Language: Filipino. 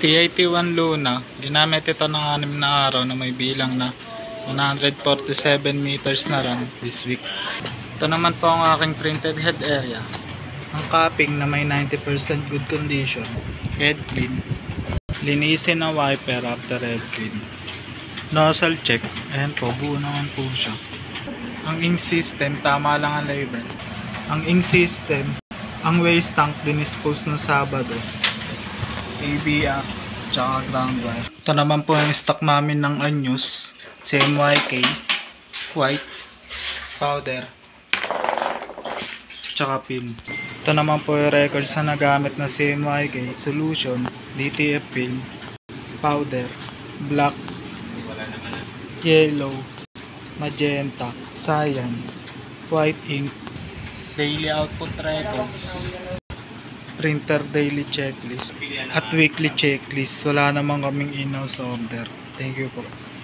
T81 Luna, ginamit ito ng 6 na araw na may bilang na 147 meters na run this week. Ito naman po ang aking printed head area. Ang capping na may 90% good condition, head clean, linisin ang wiper after head clean, nozzle check, ayan po, buo naman po siya. Ang ink system, tama lang ang label. Ang ink system, ang waste tank dinispose ng Sabado, ABR, tsaka ground wire. Ito naman po yung stock namin ng anyos, CMYK, white, powder, tsaka pin. Ito naman po yung records na nagamit na CMYK, solution, DTF pin, powder, black, yellow, magenta, cyan, white ink, daily output records, printer daily checklist, at weekly checklist. Wala namang kaming in-house order. Thank you po.